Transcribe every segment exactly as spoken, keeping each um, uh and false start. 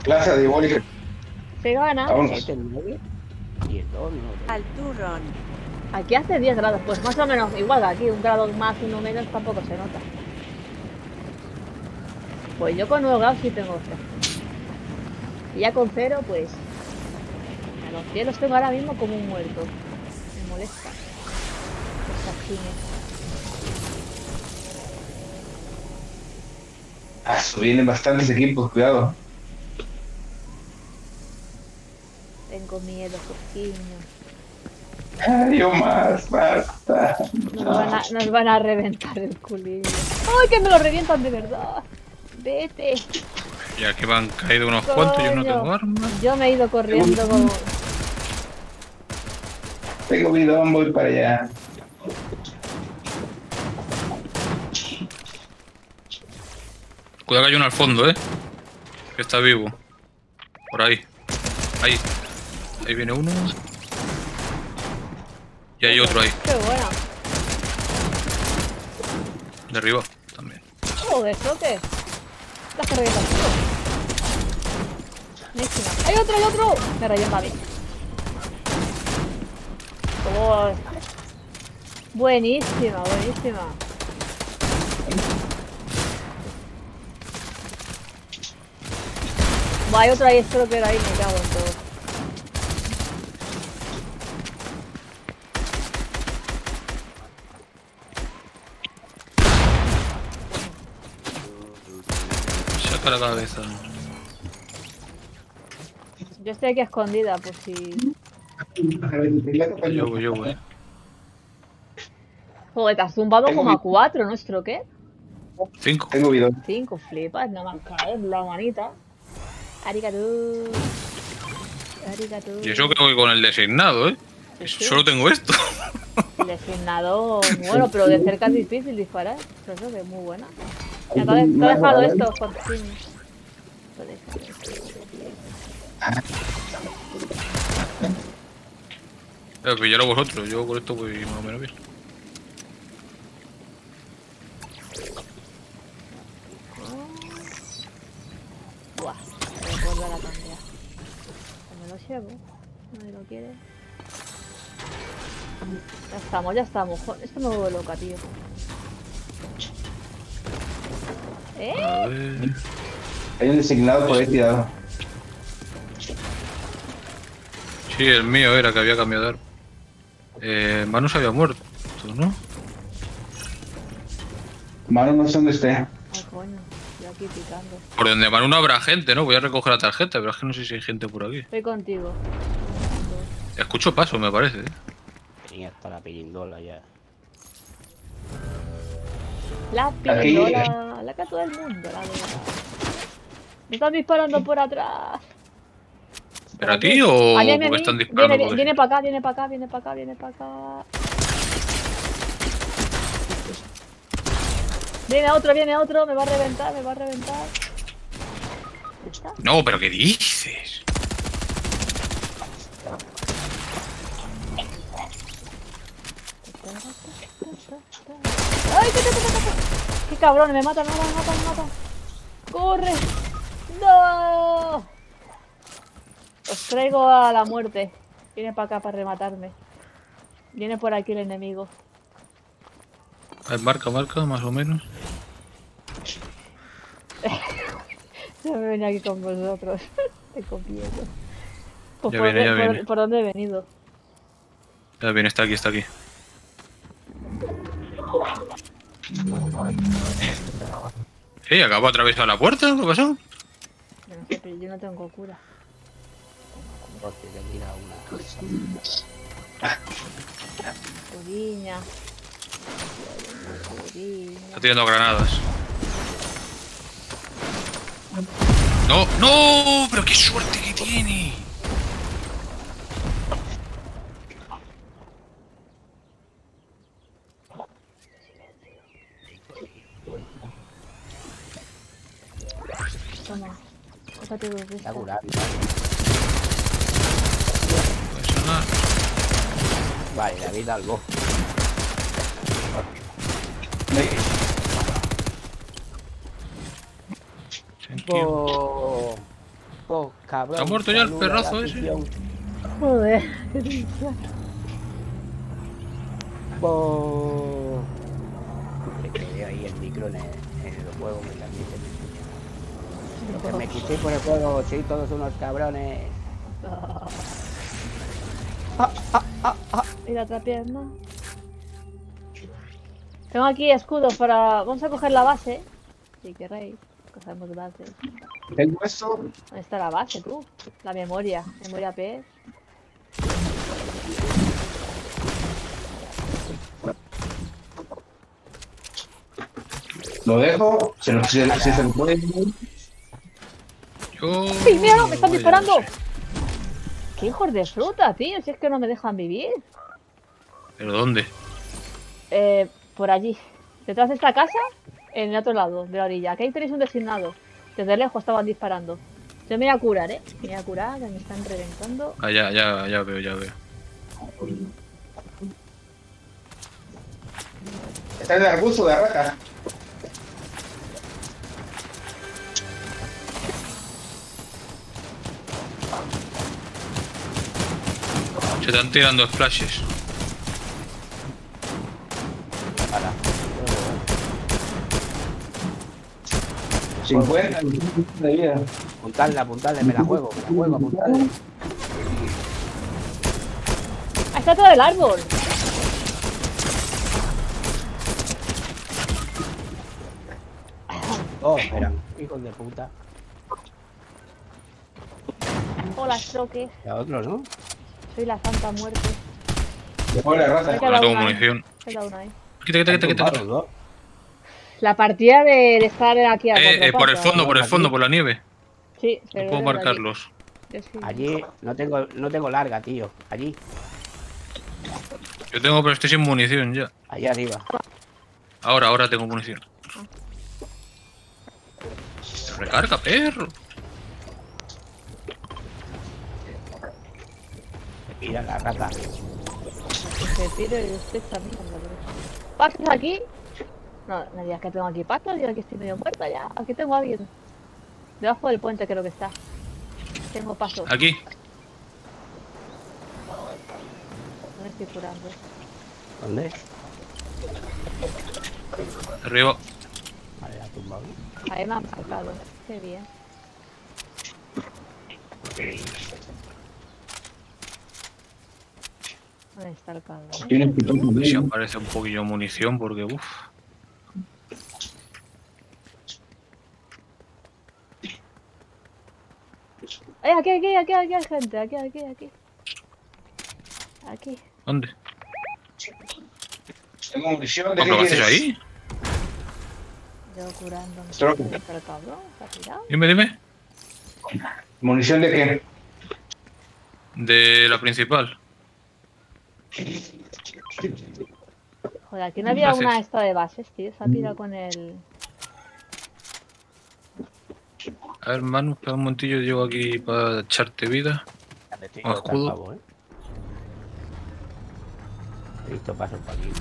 Plaza de Boli. Se gana. Vámonos. Este el nueve y el dos, ¿no? Al turrón. Aquí hace diez grados, pues más o menos igual que aquí, un grado más, uno menos, tampoco se nota. Pues yo con nueve grados sí tengo fresco. Y ya con cero, pues... A los cielos tengo ahora mismo como un muerto. Me molesta. Ah, vienen bastantes equipos, cuidado. Tengo miedo, Jorginho. Ay, más, basta. Nos van, a, nos van a reventar el culillo. ¡Ay, que me lo revientan de verdad! Vete. Ya que me han caído unos cuantos, yo no tengo armas. Yo me he ido corriendo como... Tengo bidón, voy para allá. Cuidado que hay uno al fondo, eh. Que está vivo. Por ahí. Ahí. Ahí viene uno. Y hay otro ahí. ¡Qué buena! Derribado también. Joder, ¿eso qué? Las que revientan todo. Buenísima. ¡Hay otro, hay otro! Me revienta a mí. Oh. Buenísima, buenísima. Va, hay otro ahí, espero que era ahí, me cago en todo. Saca la cabeza. Yo estoy aquí escondida, por si... Yo voy, yo voy. Joder, te has zumbado como a cuatro, ¿nuestro qué? Cinco. Tengo bidón. Cinco, flipas, nada más caer la manita. Arigato. Arigato. Y eso que voy con el designado, eh. Sí, sí. Solo tengo esto. El designado, bueno, pero de cerca es difícil disparar. Por eso que es muy buena. Ya, te, he, te he dejado esto, Jorginho. Te he dejado esto. Eh, pillaros vosotros, yo con esto voy más o menos bien. Buah, me voy a volver a cambiar. Me lo llevo, nadie lo quiere. Ya estamos, ya estamos. Joder, esto me vuelve loca, tío. ¿Eh? A ver. Hay un designado por ahí tirado. Sí, el mío era que había cambiado de arma. Eh, Manu se había muerto, ¿no? Mano, no sé dónde esté. Ay, coño, yo aquí picando. Por donde Manu no habrá gente, ¿no? Voy a recoger la tarjeta, pero es que no sé si hay gente por aquí. Estoy contigo. Escucho pasos, me parece, ¿eh? Tenía hasta la pirindola ya. La pistola, la que a todo el mundo, la verdad. Me están disparando por atrás. ¿Pero a ti o A mí, a mí, a porque mí. están disparando? Viene, porque viene para acá, viene para acá, viene para acá, viene para acá. Viene otro, viene otro, me va a reventar, me va a reventar. ¿Está? No, pero ¿qué dices? ¡Ay, qué, qué, qué, qué, qué! ¡Qué cabrón! Me matan, me matan, me matan, me matan. ¡Corre! ¡No! Os traigo a la muerte. Viene para acá para rematarme. Viene por aquí el enemigo. A ver, marca, marca, más o menos. Yo me venía aquí con vosotros. Te copié. Pues Ya por, viene, ya por- viene. ¿Por dónde he venido? Ya viene, está aquí, está aquí. Sí, acabo de atravesar la puerta, ¿qué pasó? Yo no sé, pero yo no tengo cura. Porque te tira una. Curiña. Curiña. Está tirando granadas. ¡No! ¡No! ¡Pero qué suerte que tiene! Toma. Cógete dos de Está estas. curado. Puede sonar. Vale, la vida al boss. Thank you. Oh. Oh, cabrón. ¿Ha muerto ya el saluda a la perrazo ese? afición. Joder. Oh. Es que veo ahí el micro en el, en el juego que también se me enseña. Que me quité por el juego, sí, todos unos cabrones. Y la otra pierna. Tengo aquí escudos para... Vamos a coger la base. Si queréis. Cogemos base. Tengo esto. ¿Dónde está la base, tú? La memoria. Memoria P. Lo dejo. Se lo, si, si se lo puede. Yo... ¡Sí, mira! ¡Me están Vaya, disparando! no sé. ¡Qué hijos de fruta, tío! Si es que no me dejan vivir. ¿Pero dónde? Eh, por allí. Detrás de esta casa, en el otro lado de la orilla. Aquí tenéis un designado. Desde lejos estaban disparando. Yo me voy a curar, ¿eh? Me voy a curar, que me están reventando. Ah, ya, ya, ya veo, ya veo. Está en el arbusto de rata. Se están tirando splashes. Para. cincuenta de vida. Apuntarle, apuntarle, me la juego, me la juego, apuntarle. ¡Ah, está todo el árbol! Oh, espera, hijos de puta. Hola, Stroke. Ya otro, ¿no? Soy la santa muerte. Hola, rata. Me No queda tengo una ahí. munición. Me queda una ahí. Quita, quita, quita, quita. Tumbados, ¿no? La partida de, de estar aquí a Eh, cuatro eh, por el patas. fondo, por el fondo, por la nieve. Sí, No se ve puedo desde allí. marcarlos. Yo sí. Allí no tengo, no tengo larga, tío. Allí, Yo tengo, pero estoy sin munición ya. allí arriba. Ahora, ahora tengo munición. Recarga, perro. Mira la rata. Se tiro y usted también. ¿Pasos aquí? No, no digas que tengo aquí pasos. Yo aquí estoy medio muerta ya. Aquí tengo a alguien. Debajo del puente creo que está. Tengo pasos. Aquí. No me estoy curando. ¿Dónde? Arriba. Vale, la tumba. Ahí me han sacado. Qué bien. ¿Dónde está el cabrón? Tiene un pitón Si de aparece un poquillo de munición, porque uff. Eh, aquí, aquí, aquí, aquí hay gente. Aquí, aquí, aquí. Aquí. ¿Dónde? Tengo munición. ¿De ¿Pero qué lo haces quieres? ahí? Yo curándome. Stroke. ¿Dónde está el cabrón? ¿Está tirado? Dime, dime. ¿Munición de qué? De la principal. Joder, aquí no había Gracias. una esta de bases, tío. Se ha pirado con el... A ver, Manu, espera un momentillo, llego aquí para echarte vida. Ya me estoy Ah, yendo escudo. al pavo, ¿eh? He visto pasos por aquí.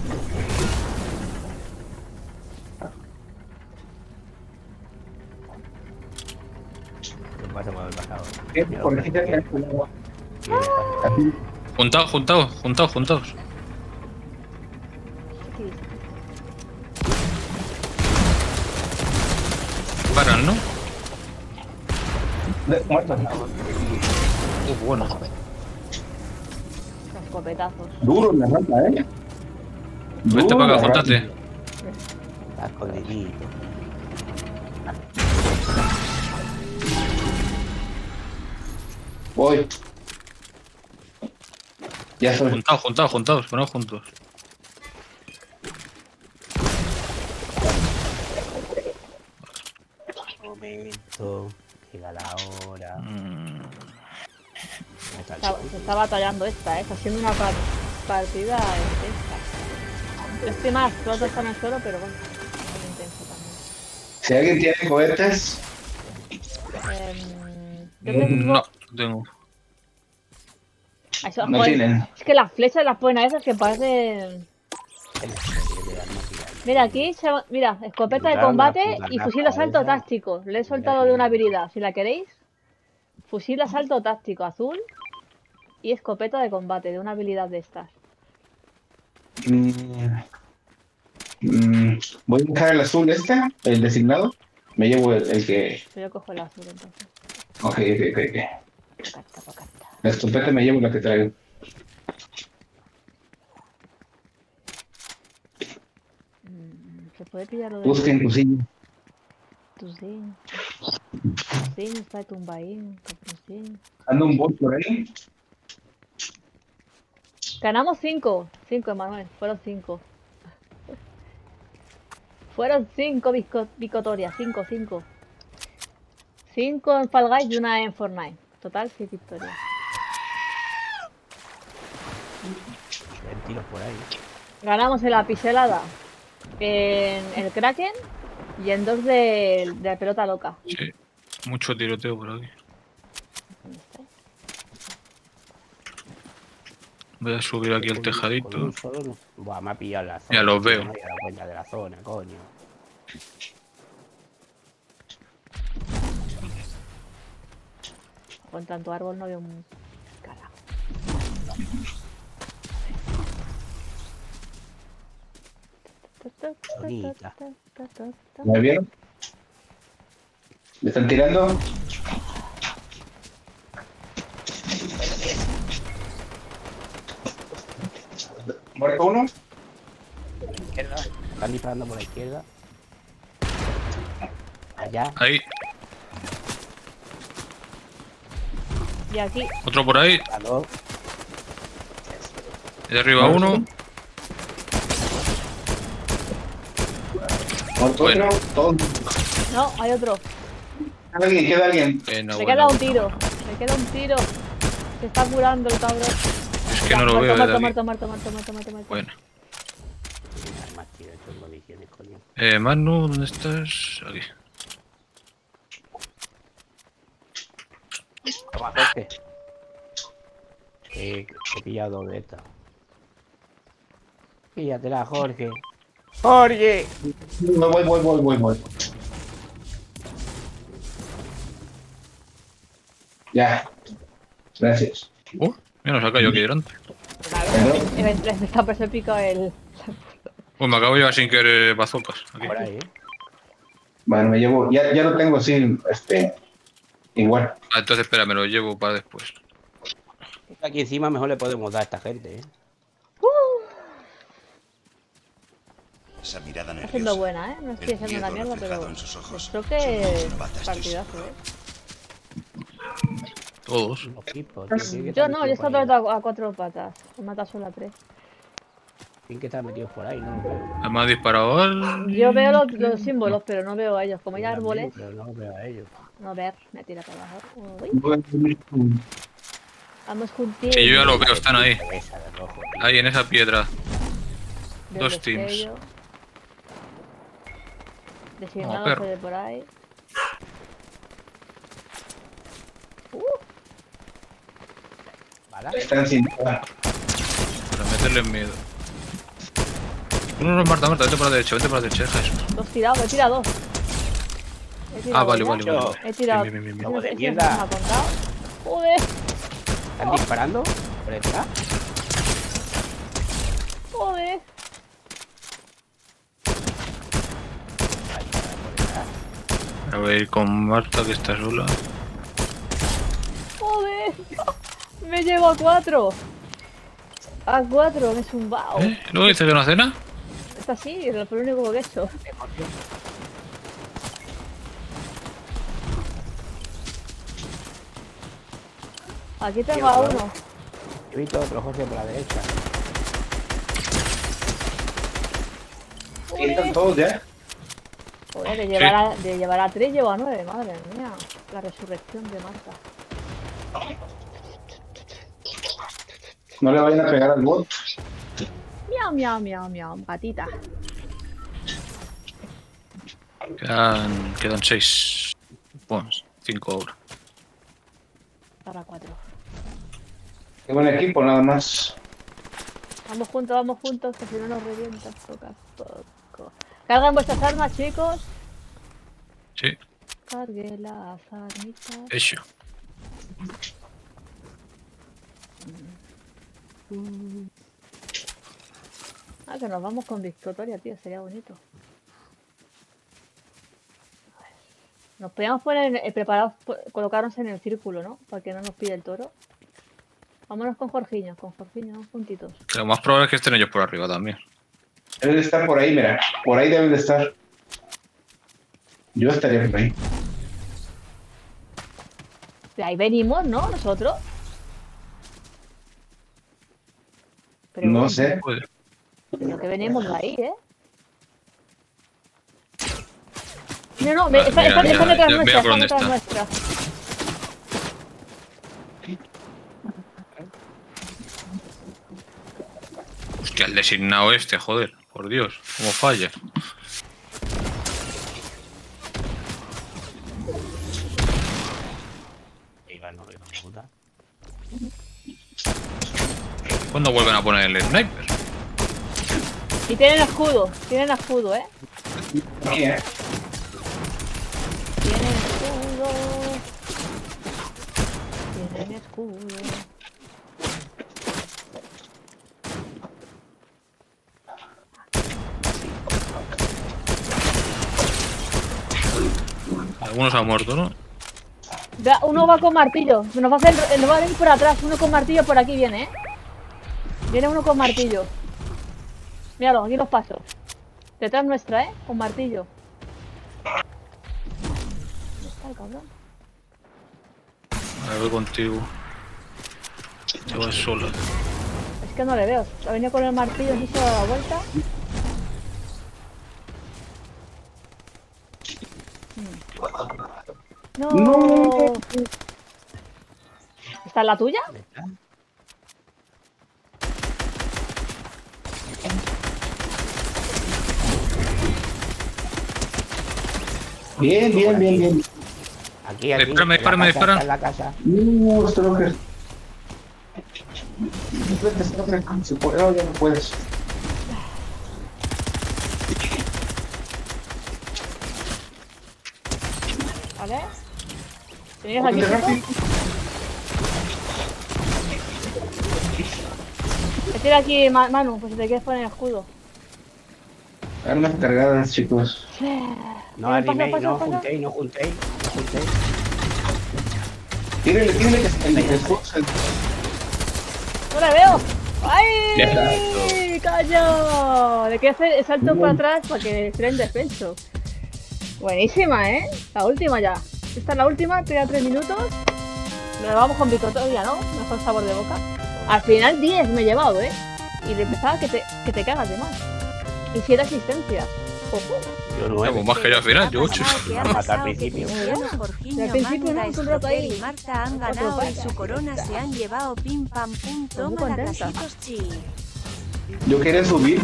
Un paso por el pasado. ¿Qué? Mira, ¿Por qué te mira, has quedado? mira, Juntaos, juntaos, juntaos, juntaos. Sí. Paran, ¿no? De- Muerto. Uh, bueno. Los escopetazos. Duro la rata, ¿eh? Vete Duro para la acá, rata. juntate. está escondidito. Voy. Ya estoy. Juntaos, juntaos, juntaos, poneos juntos. Un momento. Llega la hora. Mm, ¿Dónde está el Está- sol? se está batallando esta, ¿eh? Está siendo una par- partida intensa. Yo estoy más, los dos están en el suelo, pero bueno, es intenso también. Si alguien tiene cohetes, Em, yo Mm, tengo... no, tengo. Ah, eso, no joder, tienen. es que las flechas las ponen a veces que parecen... Mira, aquí, se va- mira, escopeta de Brutal, combate la puta y fusil de capa asalto esa. táctico. Le he soltado de una habilidad, si la queréis. Fusil de asalto táctico azul y escopeta de combate, de una habilidad de estas. Mm, mm, voy a dejar el azul este, el designado. Me llevo el, el que... Yo cojo el azul entonces. Ok, ok, ok, ok. Pocata, pocata. La escopeta me llevo la que traigo. Mm, ¿Se puede pillar lo de Busquen cosillas. Tusín? Tusín está tumbaín, Tusín. Anda un bot por ahí. Ganamos cinco. cinco, Emanuel. Fueron cinco. Fueron cinco victorias. cinco, cinco. cinco en Fall Guys y una en Fortnite. Total, seis victorias. Ven tiros por ahí. Ganamos en la pixelada, en el Kraken y en dos de, de la pelota loca. Sí. Mucho tiroteo por aquí. ¿Dónde está? Voy a subir aquí el Con un- tejadito. con un solo no- Buah, me ha pillado la zona. Ya los tío, veo. No me he dado cuenta de la zona, coño. Con tanto árbol no veo un carajo. Bonita. ¿Me vieron? ¿Le están tirando? ¿Muerto uno? Izquierda. Están disparando por la izquierda. Allá. Ahí. Y aquí, Otro por ahí. A dos. De arriba uno. ¿Muerto Bueno. otro? Todos. no, hay otro. Queda alguien, queda alguien. Eh, no, Me bueno, queda un no. tiro. Me queda un tiro. Se está curando el cabrón. Es que no lo muerto, veo muerto, desde muerto, aquí. muerto, muerto, muerto, muerto, muerto. Bueno. Más tiro hecho en condiciones, coño. Eh, Manu, ¿dónde estás? Aquí. Toma, Jorge. Eh, he pillado de esta. Píllatela, Jorge. ¡Jorge! No, voy, voy, voy, voy, voy. Ya. Gracias. Oh, mira, nos ha caído aquí delante. Me, me, me está por pico el. Pues me acabo de llevar sin querer bazocas. Aquí. Por ahí, ¿eh? Bueno, me llevo. Ya, ya lo tengo así, este. Igual. Ah, entonces espera, me lo llevo para después. Aquí encima mejor le podemos dar a esta gente, ¿eh? Esa mirada Está nerviosa. siendo buena, ¿eh? No estoy El haciendo una miedo mierda, reflejado pero. en sus ojos. Creo que Somos novata, estoy partidazo, seguro. ¿eh? Todos. Los tipos, tío. ¿Quién que Yo está no, metido yo estoy por ahí? atado a cuatro patas. He matado solo a tres. ¿Quién que está metido por ahí? No lo veo. Además ha disparado al... Yo veo los, los símbolos, pero no veo a ellos. Como hay Yo también, árboles, pero no lo veo a ellos. no ver, me tira para abajo. Uy, Voy a subir con- vamos juntitos. Sí, yo ya los veo, están ahí. Esa de rojo, tío. Ahí en esa piedra. Veo dos el teams. destello. Designado perro. se ve por ahí. Uh, ¿Bala? Están sin nada. Para meterle miedo. No, no, no, Marta, Marta, vete para la derecha, vete para la derecha, deja eso. dos tirados, he tirado dos. He tirado Ah, vale, ya. vale, vale. vale. He tirado. Bien, bien, bien, bien. Como de Ese- ese mierda. no me ha contado. Joder, ¿Están disparando? ¿Por detrás? joder. Ahí, por detrás. A ver, con Marta que está sola. Joder. Me llevo a cuatro. A cuatro, me he zumbao. ¿Eh? ¿Luego dices que no cena? Está así, es lo único que he hecho. Aquí tengo a uno. He visto otro Jorge por la derecha. Aquí están Joder, todos ya. Joder, de llevar, a, de llevar a tres llevo a nueve, madre mía. La resurrección de Marta. No le vayan a pegar al bot. Miau, miau, miau, miau, gatita. Quedan, quedan seis. Bueno, cinco ahora. Para cuatro. Qué buen equipo, nada más. Vamos juntos, vamos juntos, que si no nos revientan poco a poco. Cargan vuestras armas, chicos. Sí, Cargue las armitas. hecho. Ah, que nos vamos con victoria, tío, sería bonito. Nos podíamos poner eh, preparados, colocarnos en el círculo, ¿no? Para que no nos pille el toro. Vámonos con Jorginho, con Jorginho, juntitos. Lo más probable es que estén ellos por arriba también. Deben de estar por ahí, mira. Por ahí deben de estar. Yo estaría por ahí. De ahí venimos, ¿no? Nosotros. Pero, No sé. Joder. Pero que venimos de ahí, ¿eh? No, no, me, Vale, está, mira, está, está ya- detrás ya nuestra, veo por está dónde detrás está. nuestra. Hostia, el designado este, joder. Por Dios, cómo falla. Iba, no, iba, puta. ¿Cuándo vuelven a poner el sniper? Y tienen escudo, tienen escudo, ¿eh? Mira. Tienen escudo. Tienen escudo. Algunos han muerto, ¿no? Vea, uno va con martillo. Nos va a hacer, nos va a venir por atrás. Uno con martillo por aquí viene, ¿eh? Viene uno con martillo. Míralo, aquí los pasos. Detrás nuestra, ¿eh? Con martillo. ¿Dónde está el cabrón? A ver, voy contigo. Te vas sola. Es que no le veo. Ha venido con el martillo y se ha dado la vuelta. Hmm. No. No. ¿Esta es la tuya? ¿Dónde está? Bien, bien, bien, bien. Aquí, aquí. Dispárame, en la dispárame, casa, dispara. está en la casa. No, Stroker. Vete, Stroker. Si puedes, no, ya no puedes. ¿Vale? ¿Tenías aquí, chico? Te tira aquí, Ma- Manu, pues si te quieres poner el escudo. Armas cargadas, chicos. No Pasa, animéis, pasa, no pasa. juntéis, no juntéis, no juntéis. Tírenle, tírenle que se el escudo se- ¡No la veo! ¡Ay! ¡Caño! Le quieres hacer el salto para atrás para que esté en defenso. Buenísima, ¿eh? La última ya. Esta es la última, queda tres minutos. Nos vamos con victoria, ¿no? Mejor sabor de boca. Al final diez me he llevado, ¿eh? Y le empezaba que te, que te cagas de más. Y siete asistencias. Ojo. Yo No, nueve. pues más que yo al final, yo ocho. Me han matado al principio. Al principio, ¿no? Un rato ahí. y Marta han ganado y su corona se han llevado pim pam pum. Estoy muy Toma la contenta. casitos chi. Yo quería subir.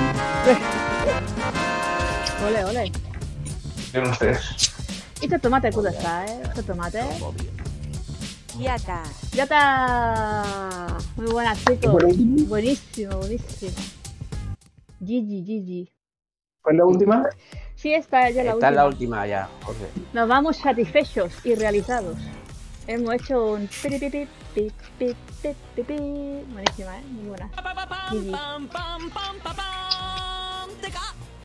Ole, ole. Vieron ustedes. Y este tomate, ¿cómo está, eh? Este tomate. Ya está. Ya está. Muy buena, chicos. Buenísimo, buenísimo. G G, G G. ¿Fue la última? Sí, esta ya la Esta es última. la última ya, Jorge. Nos vamos satisfechos y realizados. Hemos hecho un pi, pi, pi, pi, pi, pi, pi, pi. Buenísima, ¿eh? Muy buena. G G.